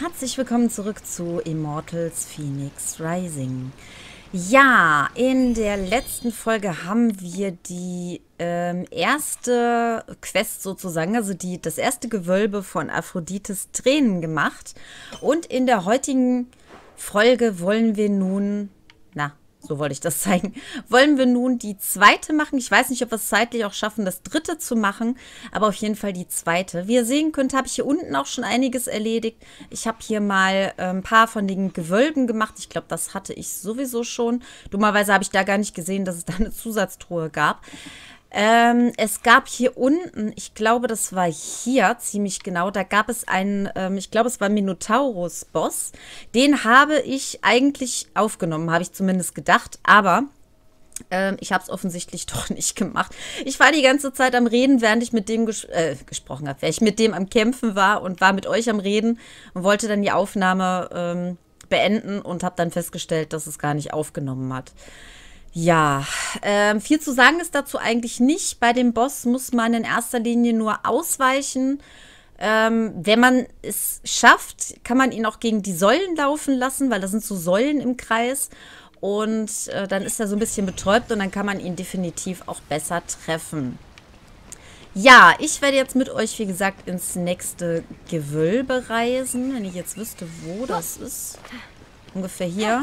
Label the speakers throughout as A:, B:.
A: Herzlich willkommen zurück zu Immortals Fenyx Rising. Ja, in der letzten Folge haben wir die erste Quest sozusagen, also das erste Gewölbe von Aphrodites Tränen gemacht. Und in der heutigen Folge wollen wir nun, so wollte ich das zeigen, wollen wir nun die zweite machen. Ich weiß nicht, ob wir es zeitlich auch schaffen, das dritte zu machen, aber auf jeden Fall die zweite. Wie ihr sehen könnt, habe ich hier unten auch schon einiges erledigt. Ich habe hier mal ein paar von den Gewölben gemacht. Ich glaube, das hatte ich sowieso schon. Dummerweise habe ich da gar nicht gesehen, dass es da eine Zusatztruhe gab. Es gab hier unten, ich glaube, das war hier ziemlich genau, da gab es einen, ich glaube, es war Minotaurus-Boss. Den habe ich eigentlich aufgenommen, habe ich zumindest gedacht, aber ich habe es offensichtlich doch nicht gemacht. Ich war die ganze Zeit am Reden, während ich mit dem gesprochen habe, während ich mit dem am Kämpfen war und war mit euch am Reden und wollte dann die Aufnahme beenden und habe dann festgestellt, dass es gar nicht aufgenommen hat. Ja, viel zu sagen ist dazu eigentlich nicht. Bei dem Boss muss man in erster Linie nur ausweichen. Wenn man es schafft, kann man ihn auch gegen die Säulen laufen lassen, weil da sind so Säulen im Kreis. Und dann ist er so ein bisschen betäubt und dann kann man ihn definitiv auch besser treffen. Ja, ich werde jetzt mit euch, wie gesagt, ins nächste Gewölbe reisen. Wenn ich jetzt wüsste, wo das ist. Ungefähr hier.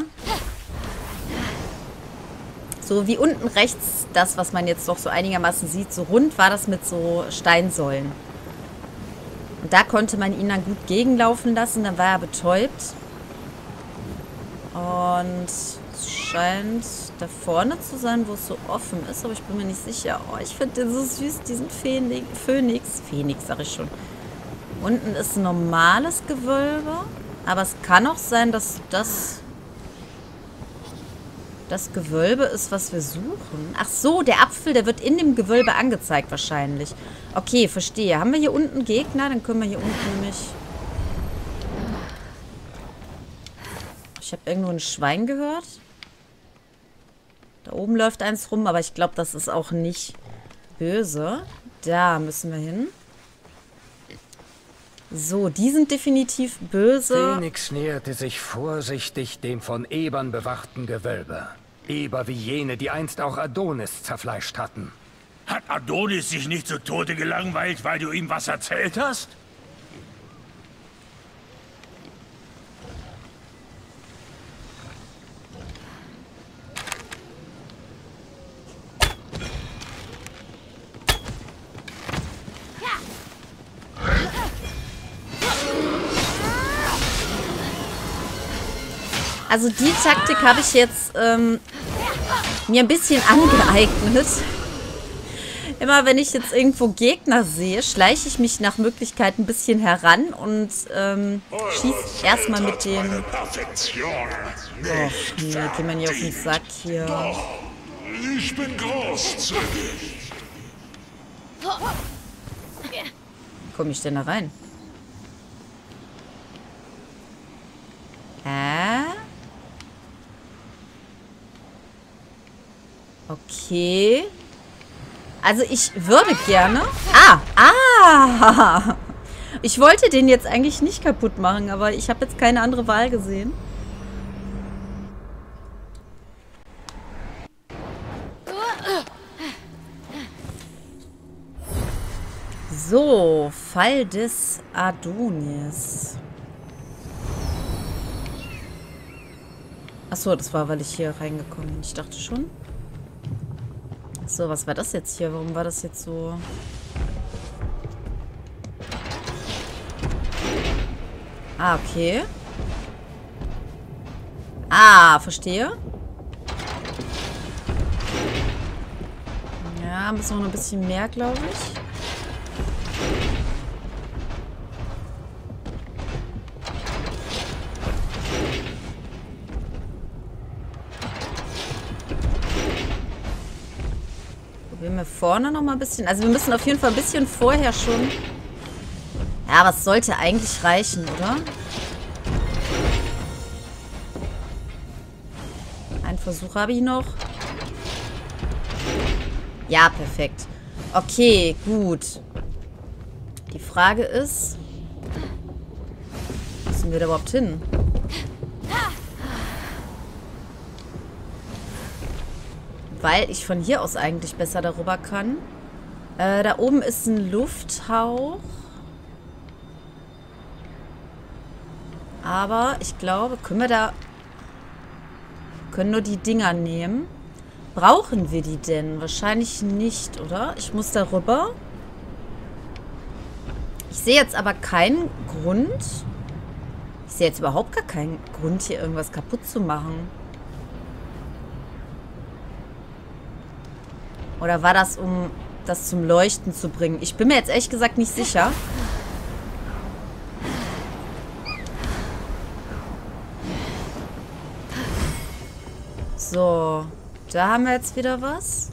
A: So wie unten rechts, das, was man jetzt doch so einigermaßen sieht, so rund war das mit so Steinsäulen. Und da konnte man ihn dann gut gegenlaufen lassen, dann war er betäubt. Und es scheint da vorne zu sein, wo es so offen ist, aber ich bin mir nicht sicher. Oh, ich finde den so süß, diesen Phönix, sag ich schon. Unten ist ein normales Gewölbe, aber es kann auch sein, dass das Gewölbe ist, was wir suchen. Ach so, der Apfel, der wird in dem Gewölbe angezeigt wahrscheinlich. Okay, verstehe. Haben wir hier unten Gegner? Dann können wir hier unten nämlich... Ich habe irgendwo ein Schwein gehört. Da oben läuft eins rum, aber ich glaube, das ist auch nicht böse. Da müssen wir hin. So, die sind definitiv böse.
B: Phönix näherte sich vorsichtig dem von Ebern bewachten Gewölbe. Eber wie jene, die einst auch Adonis zerfleischt hatten.
C: Hat Adonis sich nicht zu Tode gelangweilt, weil du ihm was erzählt hast?
A: Also die Taktik habe ich jetzt mir ein bisschen angeeignet. Immer wenn ich jetzt irgendwo Gegner sehe, schleiche ich mich nach Möglichkeit ein bisschen heran und schieße erstmal mit den... Oh, nee, gehen wir nicht auf den Sack hier.
D: Doch, ich bin großzügig.
A: Wie komme ich denn da rein? Okay. Also ich würde gerne... Ich wollte den jetzt eigentlich nicht kaputt machen, aber ich habe jetzt keine andere Wahl gesehen. So, Fall des Adonis. Achso, das war, weil ich hier reingekommen bin. Ich dachte schon. So, was war das jetzt hier? Warum war das jetzt so... Ah, okay. Ah, verstehe. Ja, müssen wir noch ein bisschen mehr, glaube ich. Probieren wir vorne noch mal ein bisschen. Also wir müssen auf jeden Fall ein bisschen vorher schon... Ja, aber es sollte eigentlich reichen, oder? Einen Versuch habe ich noch. Ja, perfekt. Okay, gut. Die Frage ist... müssen wir da überhaupt hin? Weil ich von hier aus eigentlich besser darüber kann. Da oben ist ein Lufthauch. Aber ich glaube, können nur die Dinger nehmen. Brauchen wir die denn? Wahrscheinlich nicht, oder? Ich muss da rüber. Ich sehe jetzt aber keinen Grund. Ich sehe jetzt überhaupt gar keinen Grund, hier irgendwas kaputt zu machen. Oder war das, um das zum Leuchten zu bringen? Ich bin mir jetzt ehrlich gesagt nicht sicher. So, da haben wir jetzt wieder was.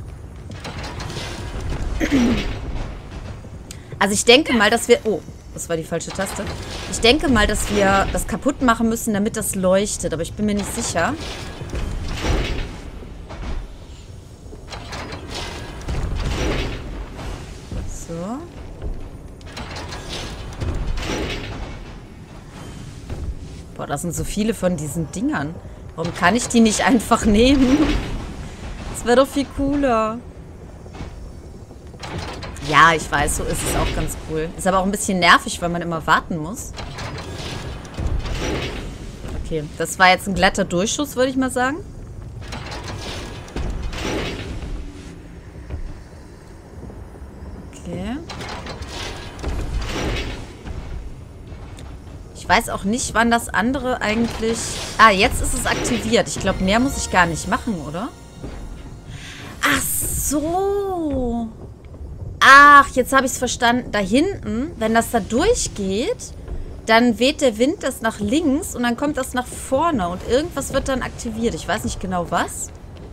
A: Also ich denke mal, dass wir... Oh, das war die falsche Taste. Ich denke mal, dass wir das kaputt machen müssen, damit das leuchtet. Aber ich bin mir nicht sicher. So. Boah, das sind so viele von diesen Dingern. Warum kann ich die nicht einfach nehmen? Das wäre doch viel cooler. Ja, ich weiß, so ist es auch ganz cool. Ist aber auch ein bisschen nervig, weil man immer warten muss. Okay, das war jetzt ein glatter Durchschuss, würde ich mal sagen. Okay. Ich weiß auch nicht, wann das andere eigentlich... Ah, jetzt ist es aktiviert. Ich glaube, mehr muss ich gar nicht machen, oder? Ach so. Ach, jetzt habe ich es verstanden. Da hinten, wenn das da durchgeht, dann weht der Wind das nach links und dann kommt das nach vorne und irgendwas wird dann aktiviert. Ich weiß nicht genau was.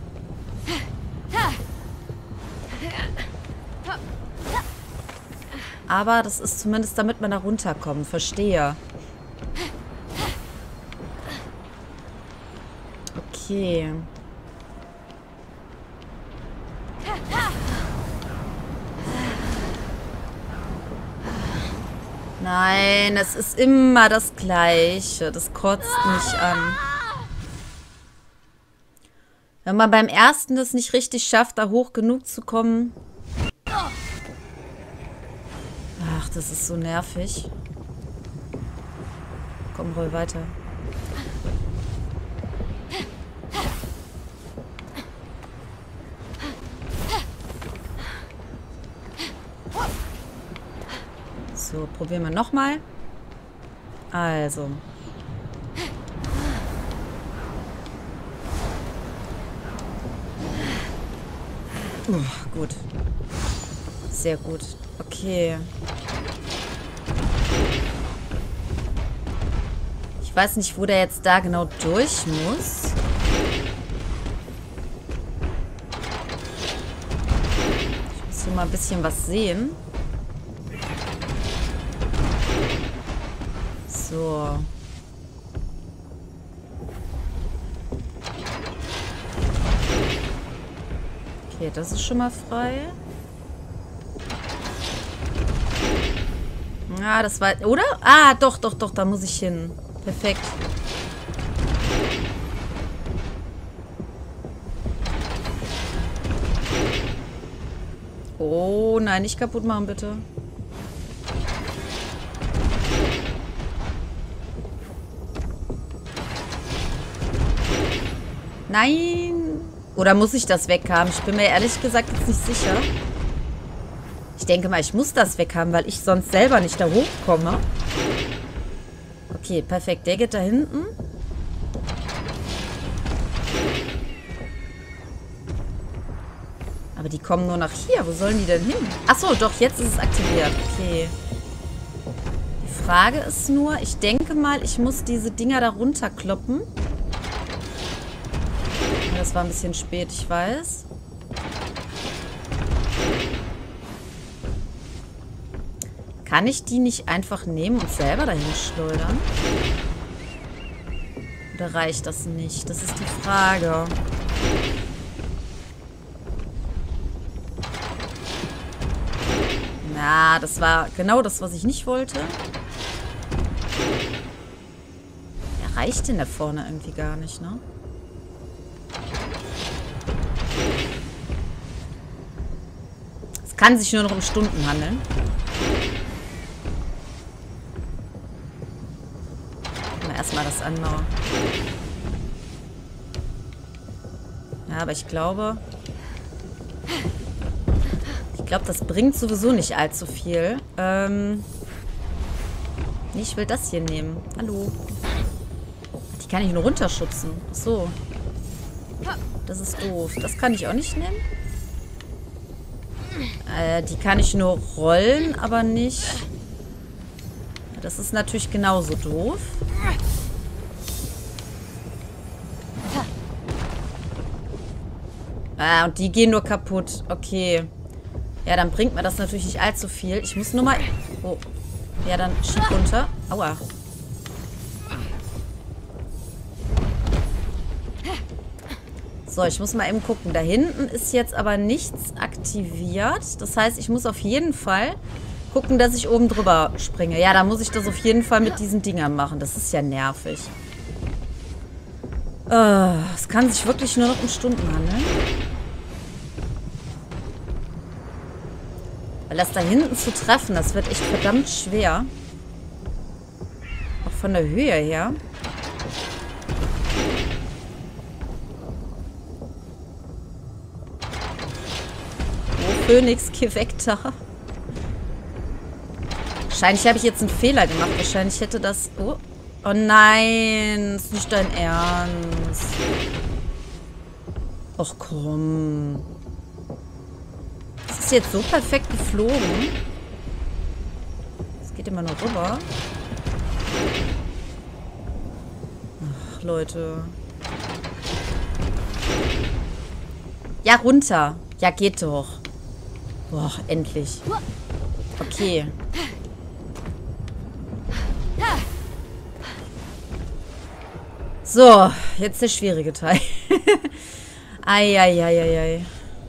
A: Aber das ist zumindest, damit man da runterkommt. Verstehe. Okay. Nein, es ist immer das Gleiche. Das kotzt mich an. Wenn man beim ersten das nicht richtig schafft, da hoch genug zu kommen. Ach, das ist so nervig. Komm, roll weiter. So, probieren wir nochmal. Also. Gut. Sehr gut. Okay. Ich weiß nicht, wo der jetzt da genau durch muss. Ich muss hier mal ein bisschen was sehen. So. Okay, das ist schon mal frei. Ah, das war... Oder? Ah, doch, da muss ich hin. Perfekt. Oh, nein, nicht kaputt machen, bitte. Nein. Oder muss ich das weghaben? Ich bin mir ehrlich gesagt jetzt nicht sicher. Ich denke mal, ich muss das weghaben, weil ich sonst selber nicht da hochkomme. Okay, perfekt. Der geht da hinten. Aber die kommen nur nach hier. Wo sollen die denn hin? Achso, doch, jetzt ist es aktiviert. Okay. Die Frage ist nur, ich denke mal, ich muss diese Dinger da runterkloppen. Das war ein bisschen spät, ich weiß. Kann ich die nicht einfach nehmen und selber dahin schleudern? Oder reicht das nicht? Das ist die Frage. Na, das war genau das, was ich nicht wollte. reicht denn da vorne irgendwie gar nicht, ne? Es kann sich nur noch um Stunden handeln. Erstmal das andere. Ja, aber ich glaube, das bringt sowieso nicht allzu viel. Nee, ich will das hier nehmen. Hallo. Die kann ich nur runterschubsen. Ach so. Das ist doof. Das kann ich auch nicht nehmen. Die kann ich nur rollen, aber nicht. Das ist natürlich genauso doof. Ah, und die gehen nur kaputt. Okay. Ja, dann bringt mir das natürlich nicht allzu viel. Ich muss nur mal... Oh. Ja, dann schieb runter. Aua. So, ich muss mal eben gucken. Da hinten ist jetzt aber nichts aktiviert. Das heißt, ich muss auf jeden Fall gucken, dass ich oben drüber springe. Ja, da muss ich das auf jeden Fall mit diesen Dingern machen. Das ist ja nervig. Es kann sich wirklich nur noch um Stunden handeln. Weil das da hinten zu treffen, das wird echt verdammt schwer. Auch von der Höhe her. Oh, Phönix, geh weg da. Wahrscheinlich habe ich jetzt einen Fehler gemacht. Wahrscheinlich hätte das... Oh, oh nein, ist nicht dein Ernst. Och komm. Das ist jetzt so perfekt geflogen. Das geht immer nur rüber. Ach, Leute. Ja, runter. Ja, geht doch. Boah, endlich. Okay. So, jetzt der schwierige Teil. Eieieiei.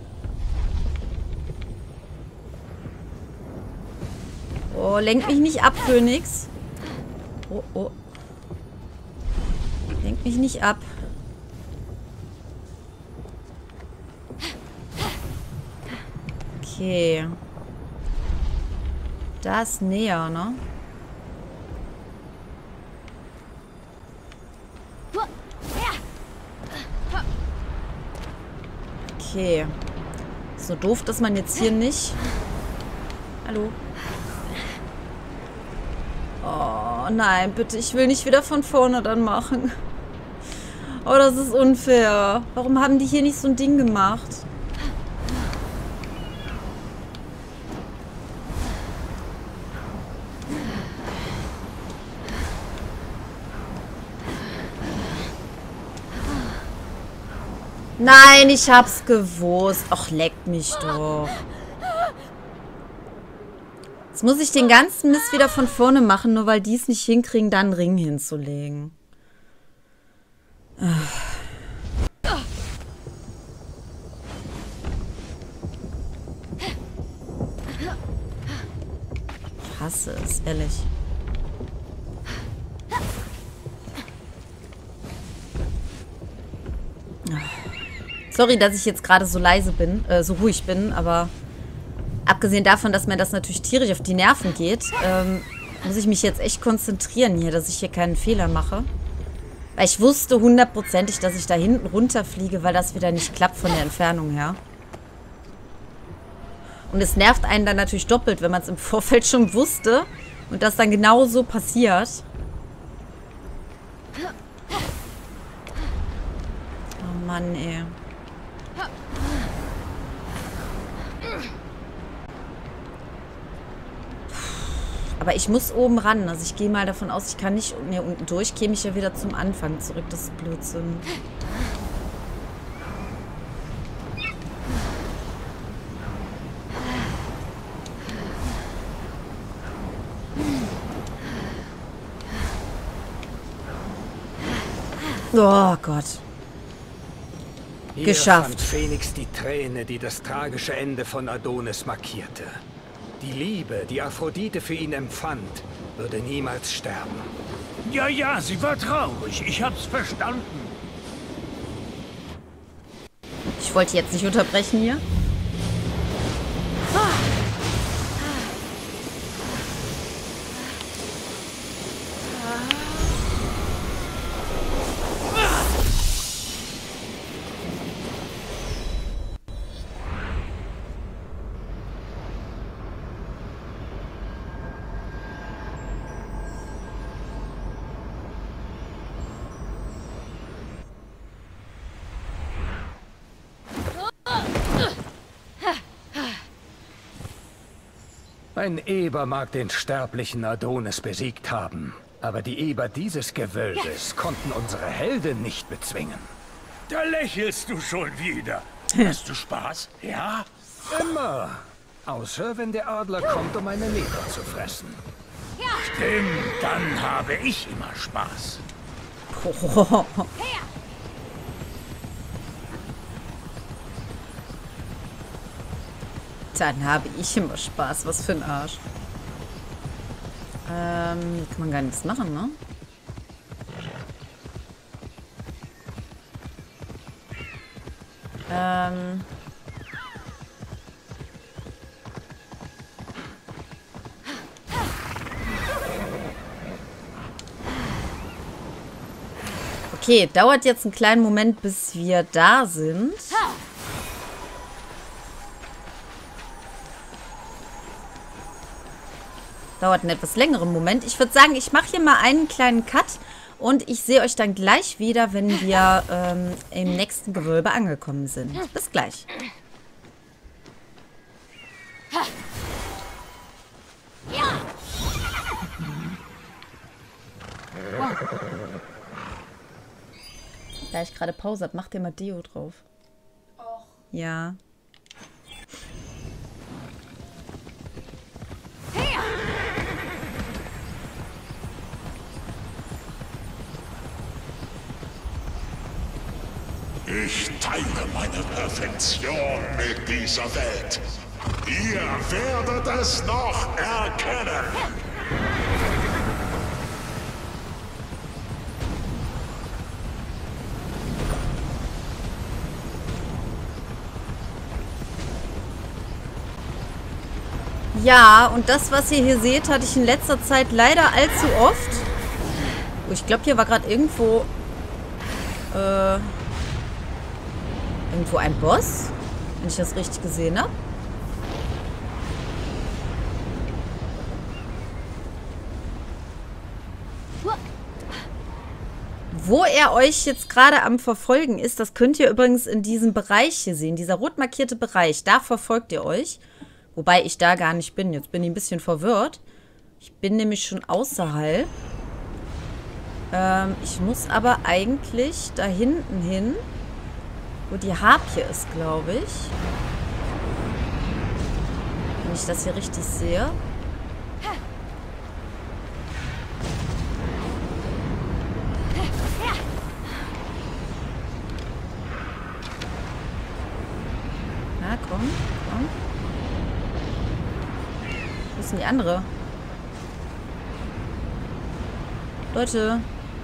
A: Oh, lenk mich nicht ab, Phönix. Oh, oh. Lenk mich nicht ab. Okay. Da ist näher, ne? Okay. So doof, dass man jetzt hier nicht... Hallo? Oh, nein, bitte. Ich will nicht wieder von vorne dann machen. Oh, das ist unfair. Warum haben die hier nicht so ein Ding gemacht? Nein, ich hab's gewusst. Och, leckt mich doch. Jetzt muss ich den ganzen Mist wieder von vorne machen, nur weil die es nicht hinkriegen, da einen Ring hinzulegen. Ich hasse es, ehrlich. Sorry, dass ich jetzt gerade so leise bin, so ruhig bin, aber abgesehen davon, dass mir das natürlich tierisch auf die Nerven geht, muss ich mich jetzt echt konzentrieren hier, dass ich hier keinen Fehler mache. Weil ich wusste hundertprozentig, dass ich da hinten runterfliege, weil das wieder nicht klappt von der Entfernung her. Und es nervt einen dann natürlich doppelt, wenn man es im Vorfeld schon wusste und das dann genau so passiert. Oh Mann, ey. Aber ich muss oben ran. Also ich gehe mal davon aus, ich kann nicht mehr unten durch. Käme ich ja wieder zum Anfang zurück. Das ist Blödsinn. Oh Gott.
B: Hier
A: Geschafft.
B: fand Phoenix die Träne, die das tragische Ende von Adonis markierte. Die Liebe, die Aphrodite für ihn empfand, würde niemals sterben.
C: Ja, sie war traurig. Ich hab's verstanden.
A: Ich wollte jetzt nicht unterbrechen hier.
B: Ein Eber mag den sterblichen Adonis besiegt haben, aber die Eber dieses Gewölbes konnten unsere Helden nicht bezwingen.
C: Da lächelst du schon wieder. Hast du Spaß? Ja?
B: Immer. Außer wenn der Adler kommt, um meine Leber zu fressen.
C: Stimmt, dann habe ich immer Spaß.
A: Dann habe ich immer Spaß. Was für ein Arsch. Hier kann man gar nichts machen, ne? Okay, dauert jetzt einen kleinen Moment, bis wir da sind. Dauert einen etwas längeren Moment. Ich würde sagen, ich mache hier mal einen kleinen Cut und ich sehe euch dann gleich wieder, wenn wir im nächsten Gewölbe angekommen sind. Bis gleich. Da ich gerade Pause habe, macht ihr mal Deo drauf. Ja.
D: Ich teile meine Perfektion mit dieser Welt. Ihr werdet es noch erkennen.
A: Ja, und das, was ihr hier seht, hatte ich in letzter Zeit leider allzu oft. Oh, ich glaube, hier war gerade irgendwo ein Boss, wenn ich das richtig gesehen habe. Wo er euch jetzt gerade am Verfolgen ist, das könnt ihr übrigens in diesem Bereich hier sehen. Dieser rot markierte Bereich, da verfolgt ihr euch. Wobei ich da gar nicht bin. Jetzt bin ich ein bisschen verwirrt. Ich bin nämlich schon außerhalb. Ich muss aber eigentlich da hinten hin, wo die Harpie ist, glaube ich. Wenn ich das hier richtig sehe. Na, komm, komm. Wo ist denn die andere? Leute.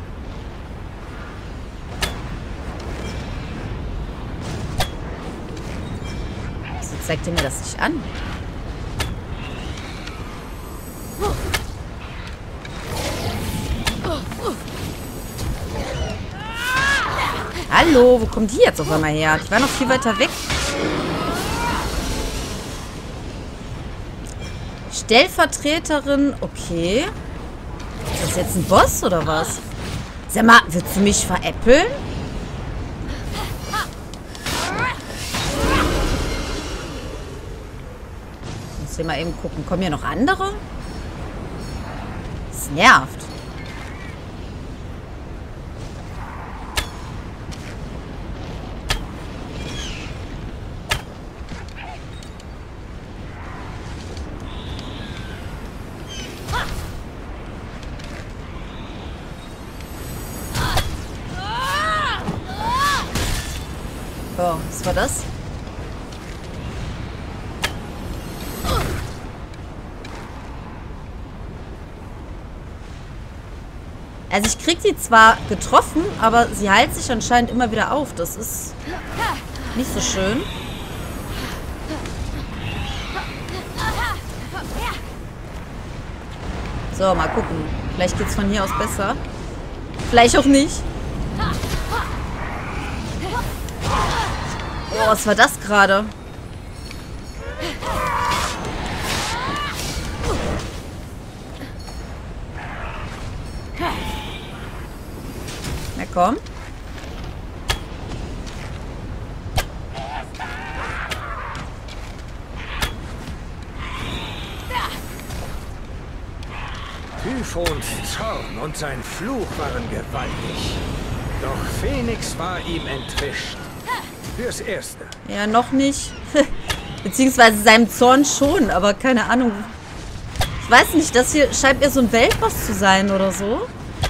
A: Wieso zeigt ihr mir das nicht an? Hallo, wo kommt die jetzt auf einmal her? Die war noch viel weiter weg. Stellvertreterin, okay. Ist das jetzt ein Boss oder was? Sag mal, willst du mich veräppeln? Muss hier mal eben gucken. Kommen hier noch andere? Das nervt. Oh, was war das? Also ich krieg die zwar getroffen, aber sie heilt sich anscheinend immer wieder auf. Das ist nicht so schön. So, mal gucken. Vielleicht geht's von hier aus besser. Vielleicht auch nicht. Oh, was war das gerade? Na komm.
B: Typhons Zorn und sein Fluch waren gewaltig. Doch Phoenix war ihm entwischt. Fürs Erste.
A: Ja, noch nicht. Beziehungsweise seinem Zorn schon, aber keine Ahnung. Ich weiß nicht, das hier scheint mir so ein Weltboss zu sein oder so.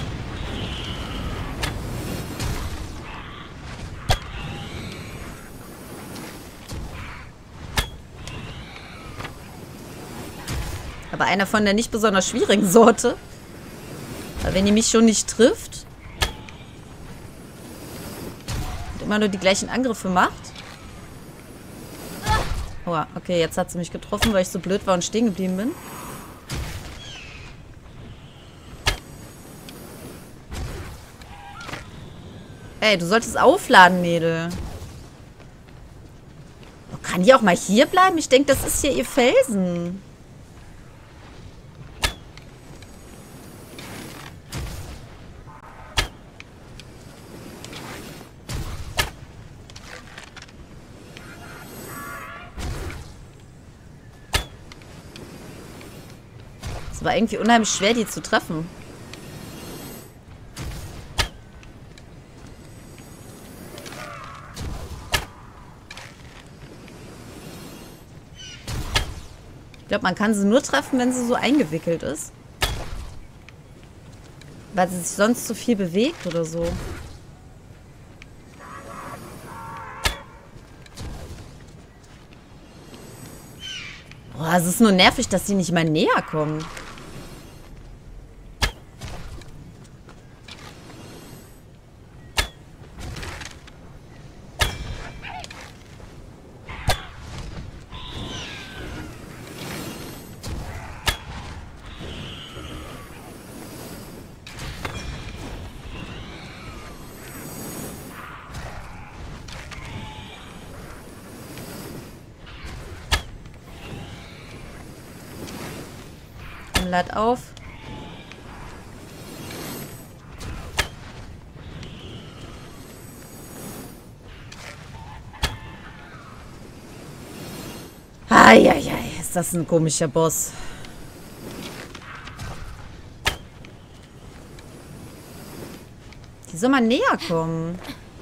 A: Aber einer von der nicht besonders schwierigen Sorte. Weil wenn die mich schon nicht trifft und immer nur die gleichen Angriffe macht. Oh, okay, jetzt hat sie mich getroffen, weil ich so blöd war und stehen geblieben bin. Ey, du solltest aufladen, Mädel. Oh, kann die auch mal hier bleiben? Ich denke, das ist hier ihr Felsen. Es war irgendwie unheimlich schwer, die zu treffen. Ich glaube, man kann sie nur treffen, wenn sie so eingewickelt ist. Weil sie sich sonst zu viel bewegt oder so. Boah, es ist nur nervig, dass sie nicht mal näher kommen. Lad auf. Eieiei, ist das ein komischer Boss. Die soll mal näher kommen.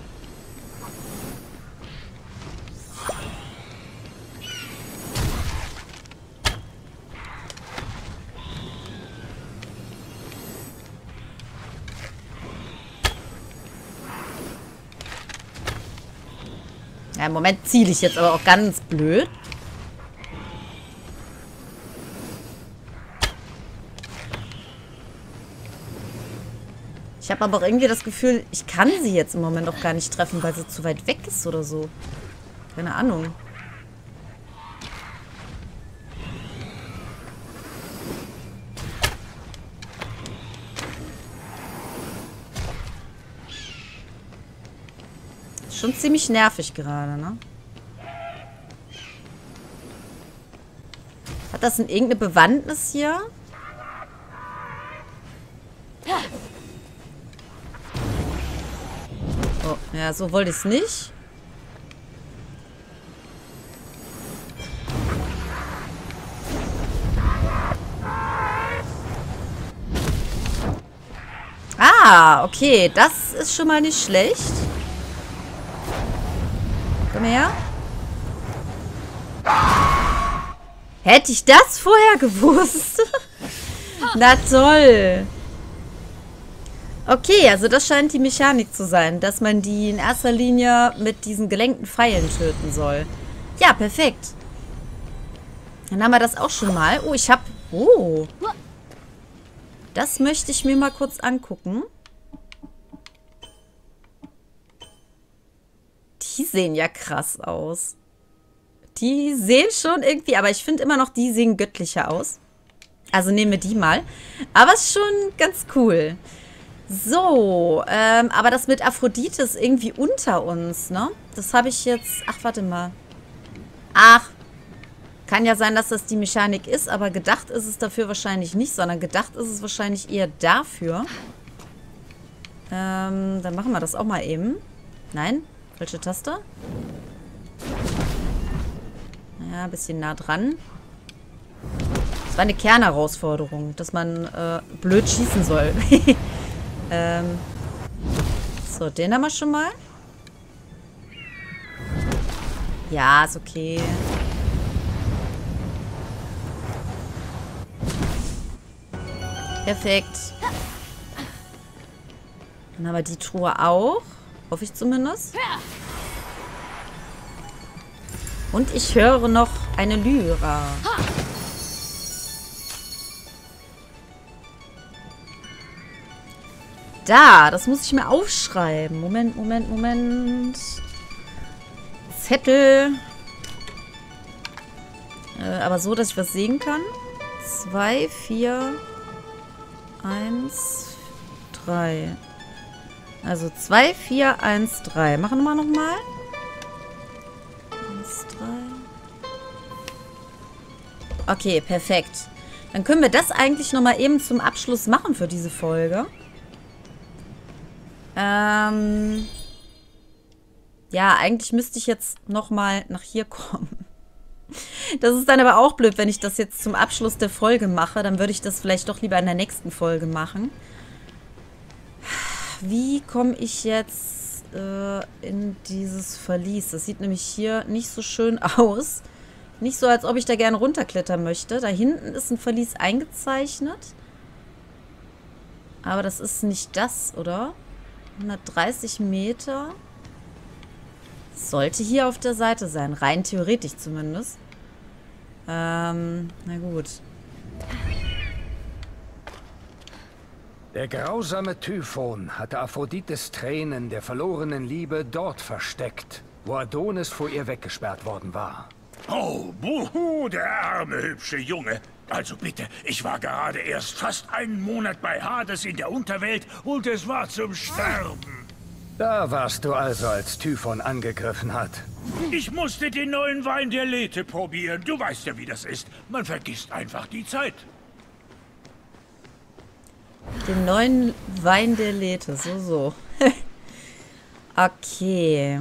A: Ja, im Moment ziele ich jetzt aber auch ganz blöd. Ich habe aber auch irgendwie das Gefühl, ich kann sie jetzt im Moment auch gar nicht treffen, weil sie zu weit weg ist oder so. Keine Ahnung. Schon ziemlich nervig gerade, ne? Hat das denn irgendeine Bewandtnis hier? Oh, ja, so wollte ich es nicht. Ah, okay. Das ist schon mal nicht schlecht. Komm her. Hätte ich das vorher gewusst? Na toll. Okay, also das scheint die Mechanik zu sein, dass man die in erster Linie mit diesen gelenkten Pfeilen töten soll. Ja, perfekt. Dann haben wir das auch schon mal. Oh, ich habe... Oh. Das möchte ich mir mal kurz angucken. Die sehen ja krass aus. Die sehen schon irgendwie, aber ich finde immer noch, die sehen göttlicher aus. Also nehmen wir die mal. Aber ist schon ganz cool. So, aber das mit Aphrodite ist irgendwie unter uns, ne? Das habe ich jetzt... Ach, warte mal. Ach, kann ja sein, dass das die Mechanik ist, aber gedacht ist es dafür wahrscheinlich nicht, sondern gedacht ist es wahrscheinlich eher dafür. Dann machen wir das auch mal eben. Nein, falsche Taste. Ja, ein bisschen nah dran. Das war eine Kernherausforderung, dass man blöd schießen soll. So, den haben wir schon mal. Ja, ist okay. Perfekt. Dann haben wir die Truhe auch. Hoffe ich zumindest. Und ich höre noch eine Lyra. Da, das muss ich mir aufschreiben. Moment. Zettel. Aber so, dass ich was sehen kann. 2, 4, 1, 3. Also 2, 4, 1, 3. Machen wir nochmal. 1, 3. Okay, perfekt. Dann können wir das eigentlich nochmal eben zum Abschluss machen für diese Folge. Ja, eigentlich müsste ich jetzt nochmal nach hier kommen. Das ist dann aber auch blöd, wenn ich das jetzt zum Abschluss der Folge mache. Dann würde ich das vielleicht doch lieber in der nächsten Folge machen. Wie komme ich jetzt in dieses Verlies? Das sieht nämlich hier nicht so schön aus. Nicht so, als ob ich da gerne runterklettern möchte. Da hinten ist ein Verlies eingezeichnet. Aber das ist nicht das, oder? 130 Meter. Sollte hier auf der Seite sein. Rein theoretisch zumindest. Na gut.
B: Der grausame Typhon hatte Aphrodites Tränen der verlorenen Liebe dort versteckt, wo Adonis vor ihr weggesperrt worden war.
C: Oh, buhu, der arme, hübsche Junge. Also bitte, ich war gerade erst fast einen Monat bei Hades in der Unterwelt und es war zum Sterben.
B: Da warst du also, als Typhon angegriffen hat.
C: Ich musste den neuen Wein der Lethe probieren. Du weißt ja, wie das ist. Man vergisst einfach die Zeit.
A: Den neuen Wein der Lethe, so. Okay.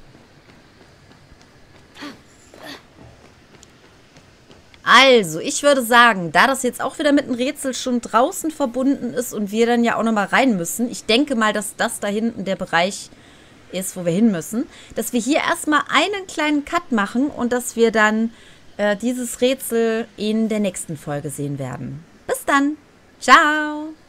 A: Also, ich würde sagen, da das jetzt auch wieder mit einem Rätsel schon draußen verbunden ist und wir dann ja auch nochmal rein müssen, ich denke mal, dass das da hinten der Bereich ist, wo wir hin müssen, dass wir hier erstmal einen kleinen Cut machen und dass wir dann dieses Rätsel in der nächsten Folge sehen werden. Bis dann. Ciao.